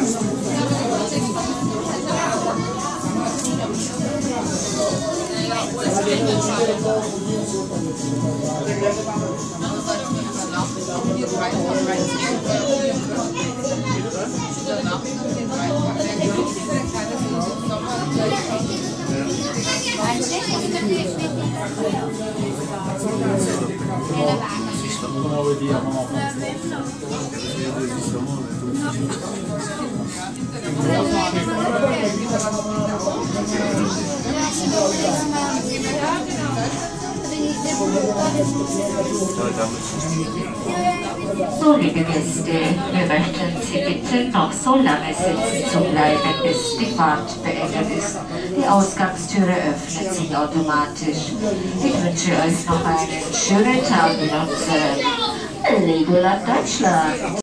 So, liebe Gäste, wir möchten Sie bitten, noch so lange sitzen zu bleiben, bis die Fahrt beendet ist. Die Ausgangstüre öffnet sich automatisch. Ich wünsche euch noch einen schönen Tag in unserem Legoland Deutschland.